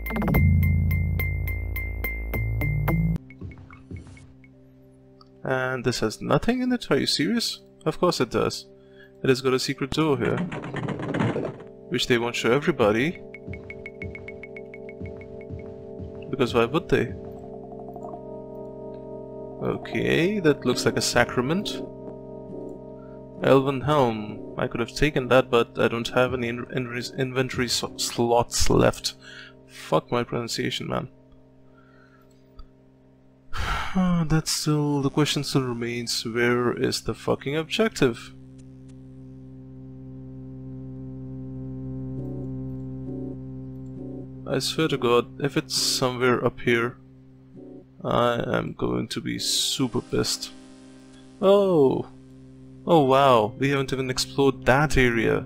And this has nothing in it? Are you serious? Of course it does. It has got a secret door here, which they won't show everybody. Because why would they? Okay, that looks like a sacrament. Elven Helm. I could have taken that, but I don't have any inventory slots left. Fuck my pronunciation, man. That's still... the question still remains, where is the fucking objective? I swear to God, if it's somewhere up here, I am going to be super pissed. Oh! Oh wow, we haven't even explored that area.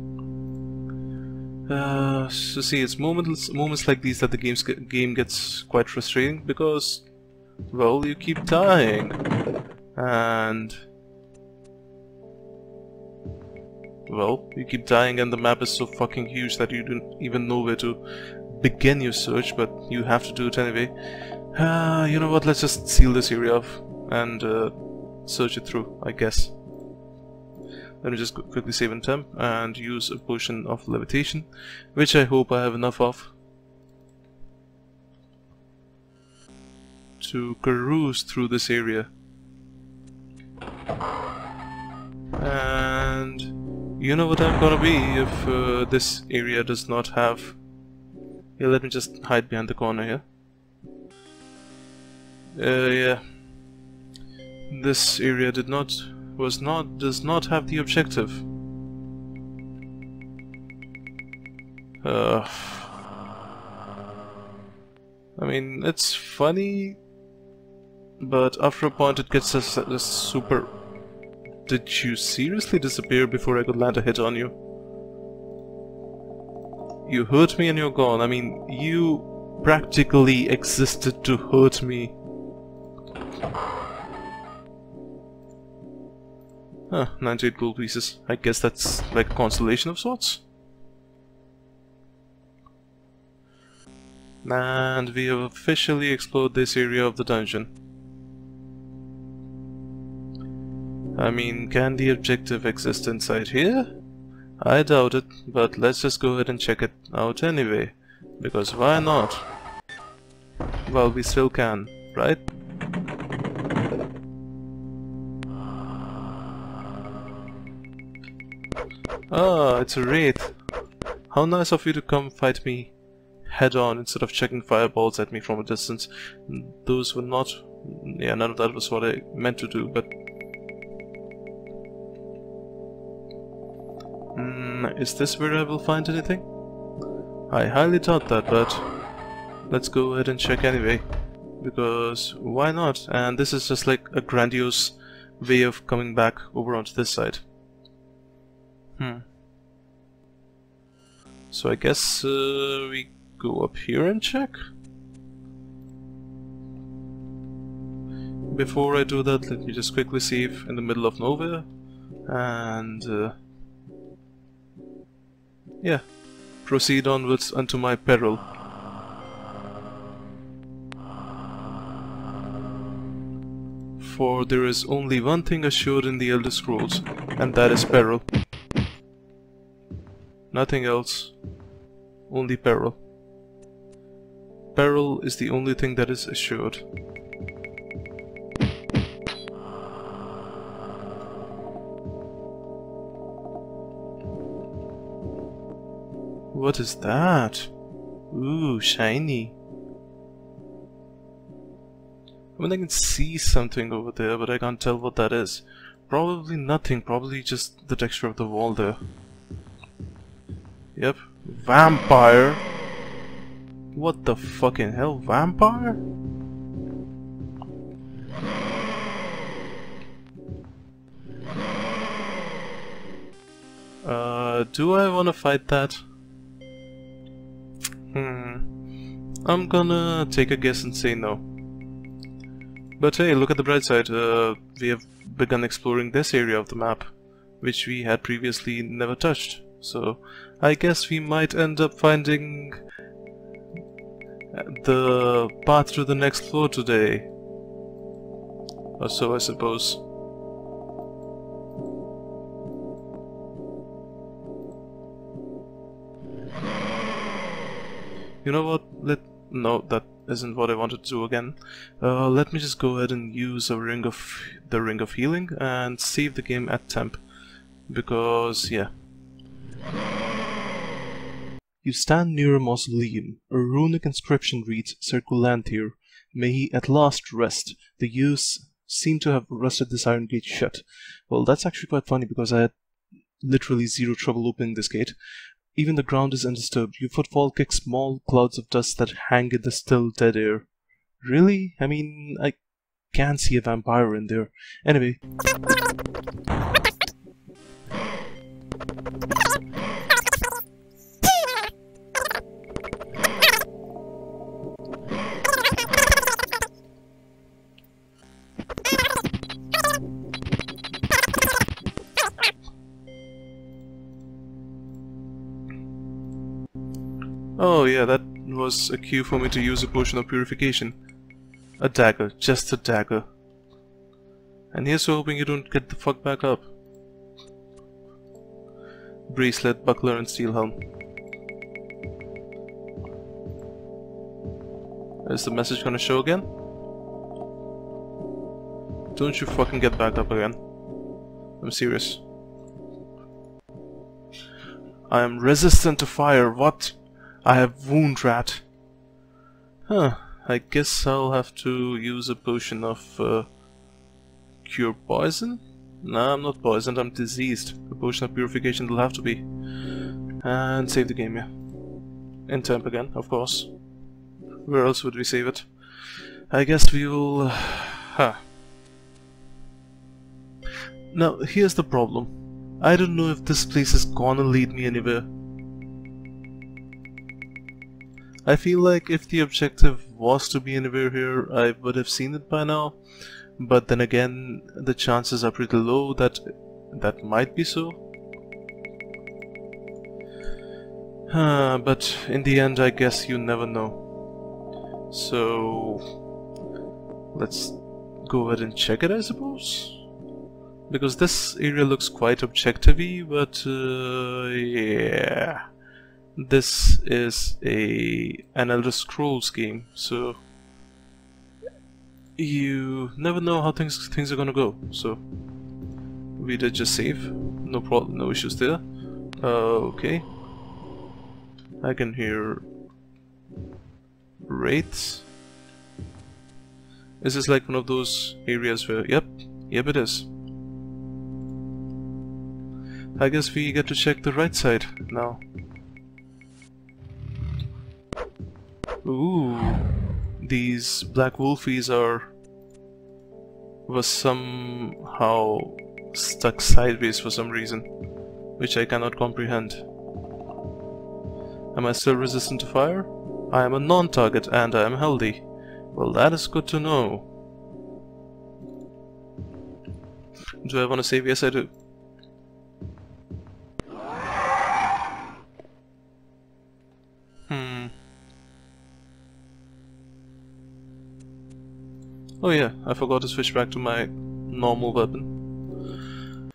So see, it's moments like these that the game gets quite frustrating because, well, you keep dying. And... well, you keep dying and the map is so fucking huge that you don't even know where to begin your search, but you have to do it anyway. You know what, let's just seal this area off and search it through, I guess. Let me just quickly save in temp and use a potion of levitation, which I hope I have enough of, to carouse through this area. And you know what I'm gonna be if this area does not have... yeah, let me just hide behind the corner here. Yeah. This area does not have the objective. I mean, it's funny, but after a point it gets a super... Did you seriously disappear before I could land a hit on you? You hurt me and you're gone. I mean, you practically existed to hurt me. Huh, 98 gold pieces. I guess that's like a consolation of sorts. And we have officially explored this area of the dungeon. I mean, can the objective exist inside here? I doubt it, but let's just go ahead and check it out anyway. Because why not? Well, we still can, right? Ah, it's a wraith. How nice of you to come fight me head on instead of chucking fireballs at me from a distance. Those were not... yeah, none of that was what I meant to do, but... is this where I will find anything? I highly doubt that, but... let's go ahead and check anyway. Because why not? And this is just like a grandiose way of coming back over onto this side. So I guess we go up here and check? Before I do that, let me just quickly save in the middle of nowhere. And yeah, proceed onwards unto my peril. For there is only one thing assured in the Elder Scrolls, and that is peril. Nothing else, only peril. Peril is the only thing that is assured. What is that? Ooh, shiny. I mean, I can see something over there, but I can't tell what that is. Probably nothing, probably just the texture of the wall there. Yep, vampire. What the fucking hell, vampire? Do I want to fight that? I'm gonna take a guess and say no. But hey, look at the bright side. We have begun exploring this area of the map, which we had previously never touched. So I guess we might end up finding the path to the next floor today. Or so I suppose. You know what? No, that isn't what I wanted to do again. Let me just go ahead and use the ring of healing and save the game at temp. Because, yeah. You stand near a mausoleum. A runic inscription reads, Circulantir. May he at last rest. The youths seem to have rusted this iron gate shut. Well, that's actually quite funny because I had literally zero trouble opening this gate. Even the ground is undisturbed. Your footfall kicks small clouds of dust that hang in the still dead air. Really? I mean, I can't see a vampire in there. Anyway. Oh yeah, that was a cue for me to use a potion of purification. A dagger, just a dagger. And here's hoping you don't get the fuck back up. Bracelet, buckler and steel helm. Is the message gonna show again? Don't you fucking get back up again. I'm serious. I am resistant to fire, what? I have wound rat. Huh, I guess I'll have to use a potion of cure poison? Nah, I'm not poisoned, I'm diseased. A potion of purification will have to be. And save the game, yeah. In temp again, of course. Where else would we save it? I guess we'll... huh. Now, here's the problem. I don't know if this place is gonna lead me anywhere. I feel like if the objective was to be anywhere here, I would have seen it by now. But then again, the chances are pretty low that that might be so. But in the end, I guess you never know. So let's go ahead and check it, I suppose. Because this area looks quite objective-y, but yeah. This is an Elder Scrolls game, so you never know how things are gonna go. So we did just save, no problem, no issues there. Okay, I can hear wraiths. Is this like one of those areas where? Yep, it is. I guess we get to check the right side now. Ooh, these black wolfies were somehow stuck sideways for some reason, which I cannot comprehend. Am I still resistant to fire? I am a non-target and I am healthy. Well, that is good to know. Do I want to save? Yes, I do. Oh yeah, I forgot to switch back to my normal weapon.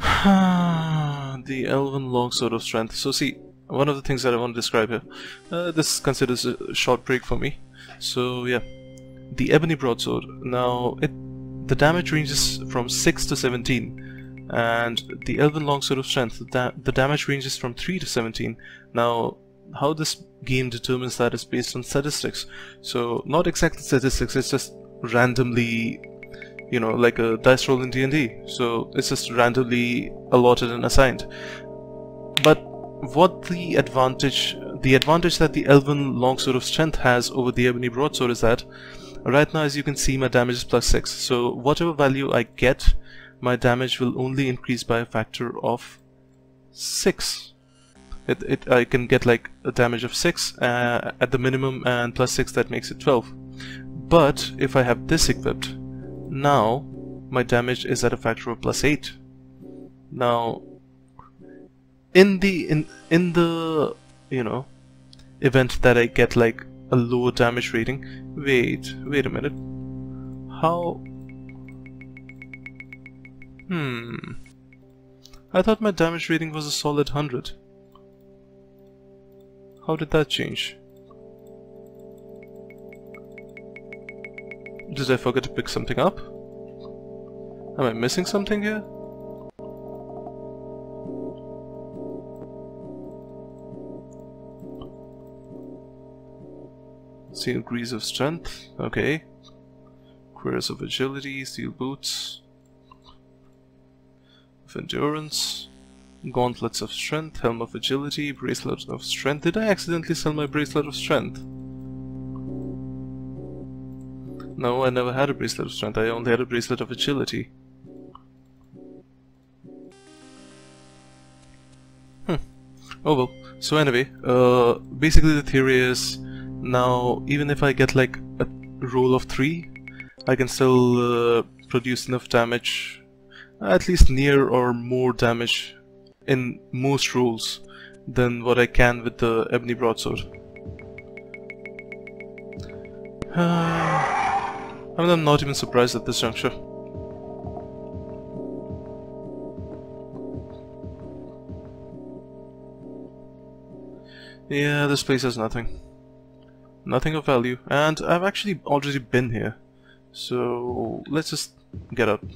The Elven Longsword of Strength. So see, one of the things that I want to describe here, this considers a short break for me. So yeah, the Ebony Broadsword. Now, the damage ranges from 6 to 17, and the Elven Longsword of Strength, the damage ranges from 3 to 17. Now, how this game determines that is based on statistics. So not exactly statistics, it's just randomly, you know, like a dice roll in D&D. So it's just randomly allotted and assigned. But what the advantage that the Elven Longsword of Strength has over the Ebony Broadsword is that right now, as you can see, my damage is +6. So whatever value I get, my damage will only increase by a factor of 6. I can get like a damage of 6 at the minimum, and +6, that makes it 12. But if I have this equipped, now my damage is at a factor of +8. Now, in the you know, event that I get like a lower damage rating. Wait a minute. How? I thought my damage rating was a solid 100. How did that change? Did I forget to pick something up? Am I missing something here? Steel grease of strength, okay. Cuirass of agility, steel boots of endurance, gauntlets of strength, helm of agility, bracelet of strength. Did I accidentally sell my bracelet of strength? No, I never had a bracelet of strength, I only had a bracelet of agility. Oh well. So anyway, basically the theory is, now even if I get like a roll of 3, I can still produce enough damage, at least near or more damage in most rolls than what I can with the ebony broadsword. I mean, I'm not even surprised at this juncture. Yeah, this place has nothing. Nothing of value, and I've actually already been here. So let's just get up.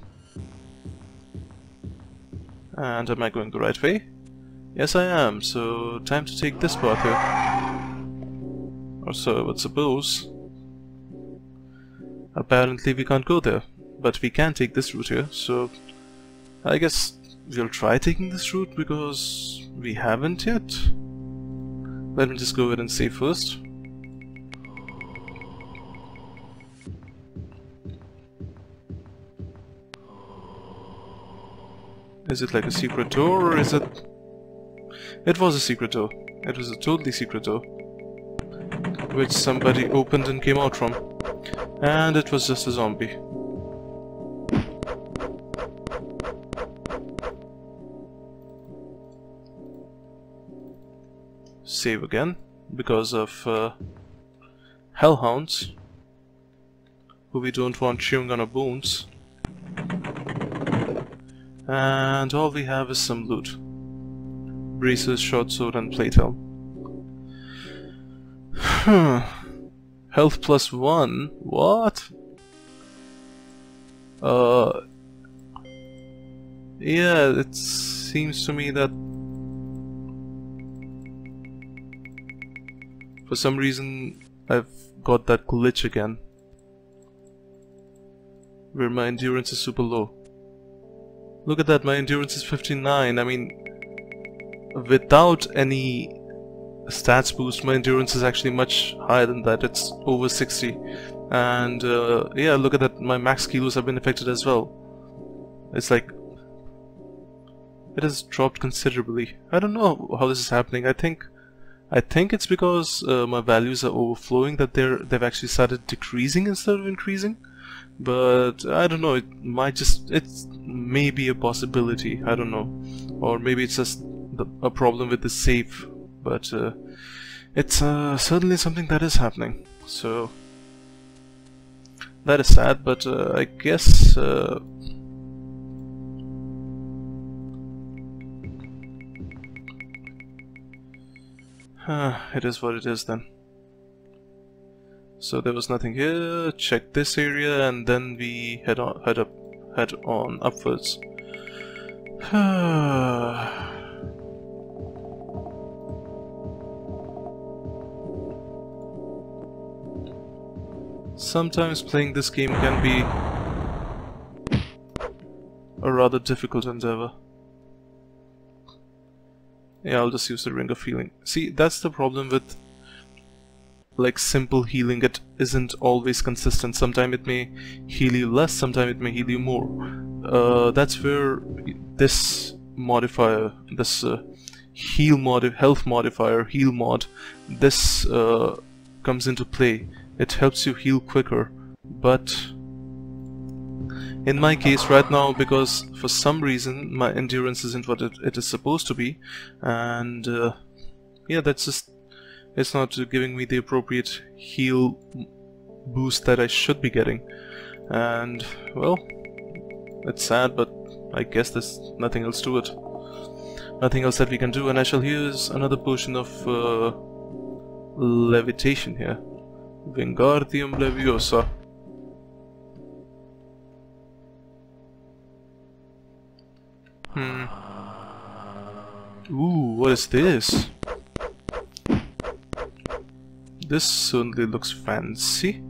And am I going the right way? Yes, I am, so time to take this path here. Or so I would suppose. Apparently we can't go there, but we can take this route here, so I guess we'll try taking this route because we haven't yet. Let me just go ahead and save first. Is it like a secret door, or is it... It was a secret door. It was a totally secret door, which somebody opened and came out from. And it was just a zombie. Save again, because of hellhounds, who we don't want chewing on our bones. And all we have is some loot. Braces, short sword, and plate helm. Health plus 1? What? Yeah, it seems to me that for some reason I've got that glitch again, where my endurance is super low. Look at that, my endurance is 59. I mean, without any stats boost, my endurance is actually much higher than that. It's over 60. And yeah, look at that, my max kilos have been affected as well. It's like, it has dropped considerably. I don't know how this is happening. I think it's because my values are overflowing, that they've actually started decreasing instead of increasing. But I don't know, it may be a possibility, I don't know. Or maybe it's just a problem with the save. But it's certainly something that is happening. So that is sad, but I guess it is what it is then. So there was nothing here. Check this area, and then we head on upwards. Sometimes playing this game can be a rather difficult endeavor. Yeah, I'll just use the Ring of Healing. See, that's the problem with like simple healing. It isn't always consistent. Sometimes it may heal you less, sometimes it may heal you more. That's where this modifier, this health modifier, heal mod, this comes into play. It helps you heal quicker, but in my case right now, because for some reason my endurance isn't what it is supposed to be, and yeah, that's just It's not giving me the appropriate heal boost that I should be getting. And, well, it's sad, but I guess there's nothing else to it. Nothing else that we can do, and I shall use another potion of levitation here. Wingardium Leviosa. Ooh, what is this? This certainly looks fancy.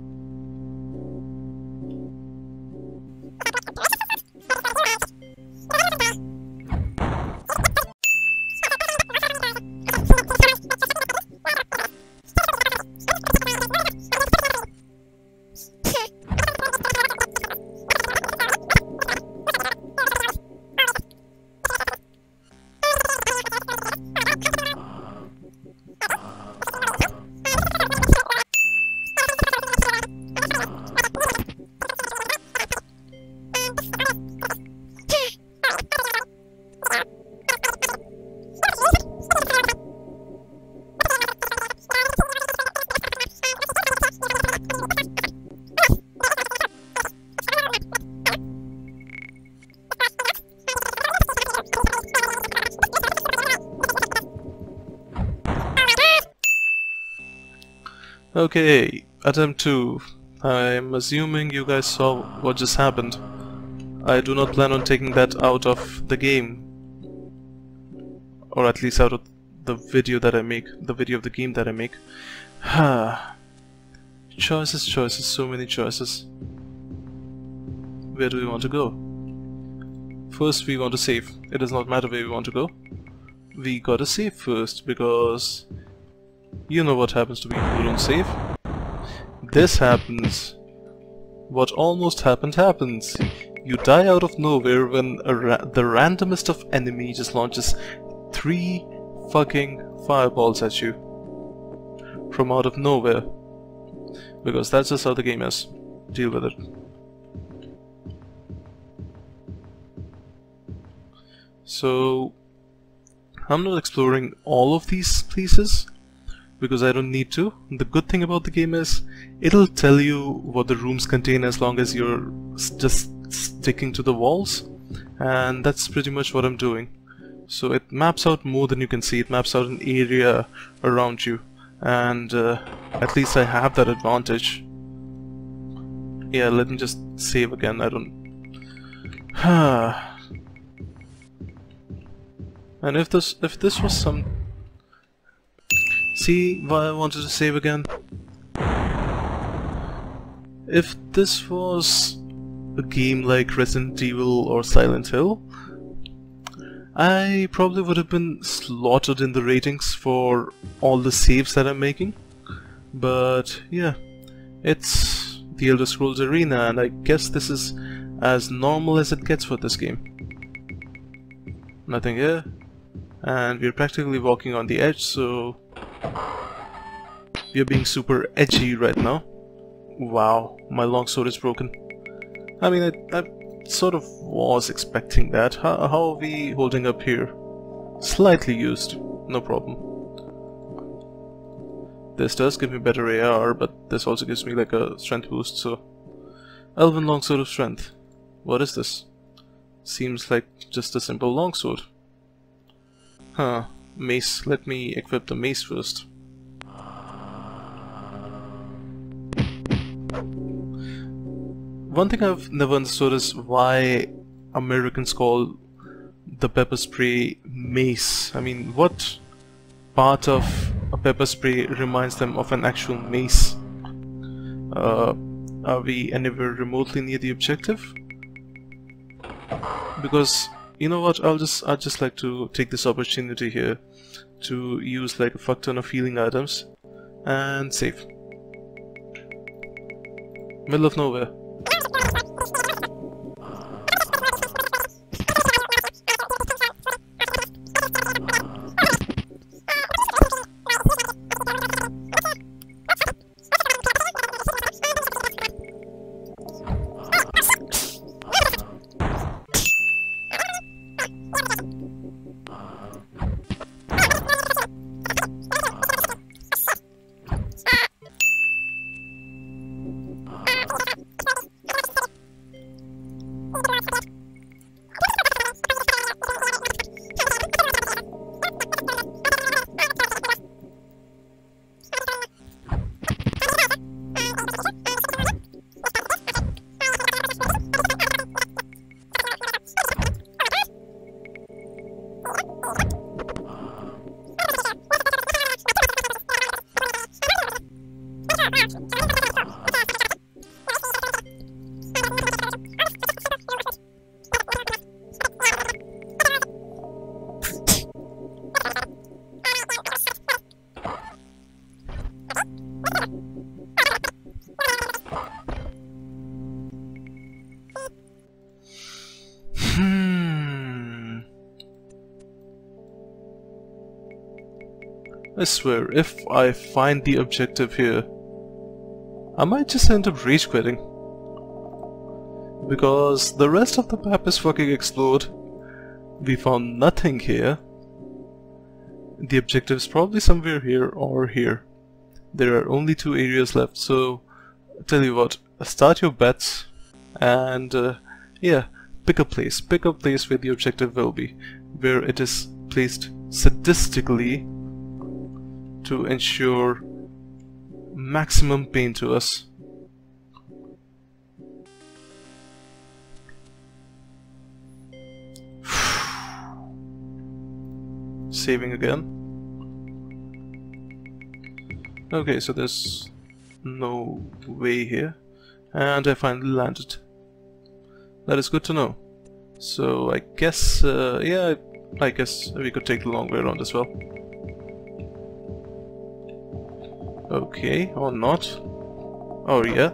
Okay, attempt 2. I'm assuming you guys saw what just happened. I do not plan on taking that out of the game. Or at least out of the video that I make. The video of the game that I make. Choices, choices, so many choices. Where do we want to go? First we want to save. It does not matter where we want to go. We gotta save first, because you know what happens to people who don't save. This happens. What almost happened happens. You die out of nowhere when the randomest of enemy just launches 3 fucking fireballs at you. From out of nowhere. Because that's just how the game is. Deal with it. So, I'm not exploring all of these places, because I don't need to. The good thing about the game is, it'll tell you what the rooms contain as long as you're just sticking to the walls, and that's pretty much what I'm doing. So it maps out more than you can see. It maps out an area around you, and at least I have that advantage. Yeah, let me just save again. I don't... And if this was some... See why I wanted to save again? If this was a game like Resident Evil or Silent Hill, I probably would have been slaughtered in the ratings for all the saves that I'm making. But yeah, it's the Elder Scrolls Arena, and I guess this is as normal as it gets for this game. Nothing here, and we're practically walking on the edge, so we're being super edgy right now. Wow, my longsword is broken. I mean, I sort of was expecting that. How are we holding up here? Slightly used, no problem. This does give me better AR, but this also gives me like a strength boost, so... Elven Longsword of Strength. What is this? Seems like just a simple longsword. Huh, mace. Let me equip the mace first. One thing I've never understood is why Americans call the pepper spray mace. I mean, what part of a pepper spray reminds them of an actual mace? Are we anywhere remotely near the objective? Because, you know what, I'd just like to take this opportunity here to use like a fuck ton of healing items and save. Middle of nowhere. I swear, if I find the objective here, I might just end up rage quitting. Because the rest of the map is fucking explored. We found nothing here. The objective is probably somewhere here or here. There are only 2 areas left, so tell you what, start your bets and yeah, pick a place where the objective will be, where it is placed sadistically to ensure maximum pain to us. Saving again. Okay, so there's no way here, and I finally landed. That is good to know. So I guess, yeah, I guess we could take the long way around as well. Okay, or not. Oh yeah.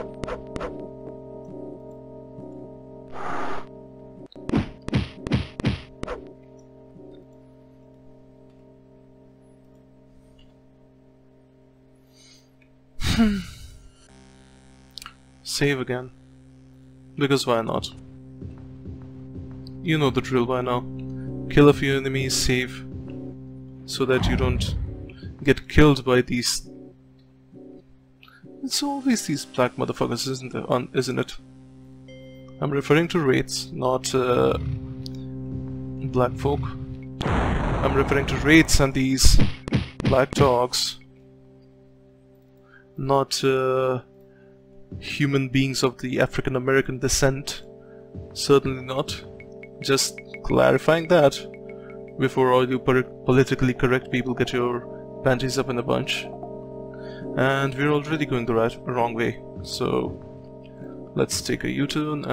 Save again. Because why not? You know the drill by now. Kill a few enemies, save, so that you don't get killed by these. It's always these black motherfuckers, isn't it? I'm referring to wraiths, not black folk. I'm referring to wraiths and these black dogs, not human beings of the African American descent. Certainly not. Just clarifying that before all you politically correct people get your panties up in a bunch. And we're already going the wrong way, so let's take a U-turn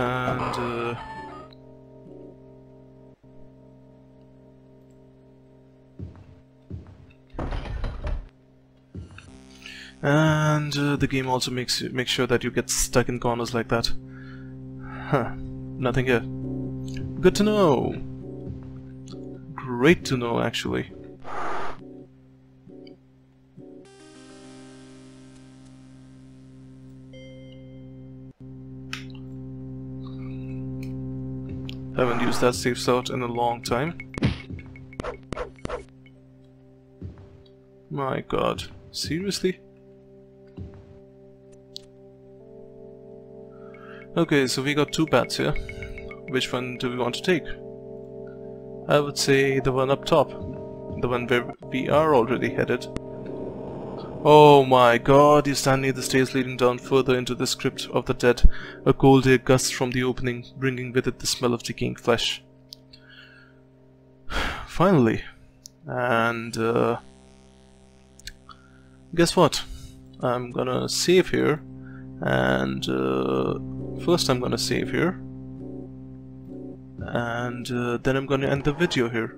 and the game also makes sure that you get stuck in corners like that. Huh, nothing here. Good to know. Great to know, actually. Haven't used that safe slot in a long time. My god, seriously? Okay, so we got 2 paths here. Which one do we want to take? I would say the one up top. The one where we are already headed. Oh my god, you stand near the stairs leading down further into this crypt of the dead. A cold air gusts from the opening, bringing with it the smell of decaying flesh. Finally. And guess what? I'm gonna save here. And first I'm gonna save here. And then I'm gonna end the video here.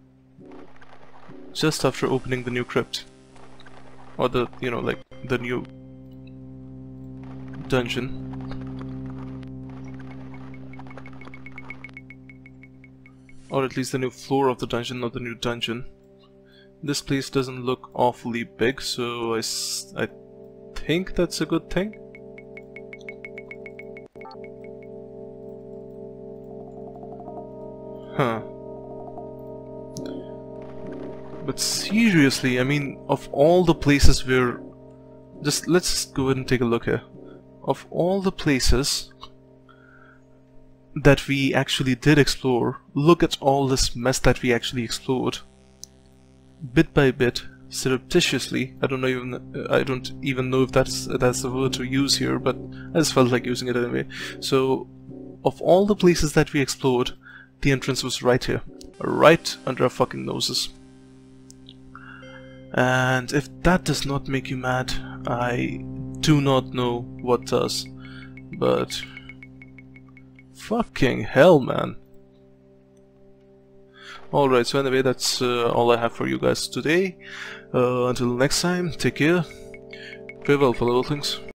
Just after opening the new crypt. Or the, you know, like, the new dungeon. Or at least the new floor of the dungeon, not the new dungeon. This place doesn't look awfully big, so I think that's a good thing. Huh. But seriously, I mean, of all the places where... let's go ahead and take a look here. Of all the places that we actually did explore, look at all this mess that we actually explored. Bit by bit, surreptitiously. I don't even know if that's a word to use here, but I just felt like using it anyway. So, of all the places that we explored, the entrance was right here. Right under our fucking noses. And if that does not make you mad, I do not know what does. But fucking hell, man. Alright, so anyway, that's all I have for you guys today. Until next time, take care. Farewell, fellow things.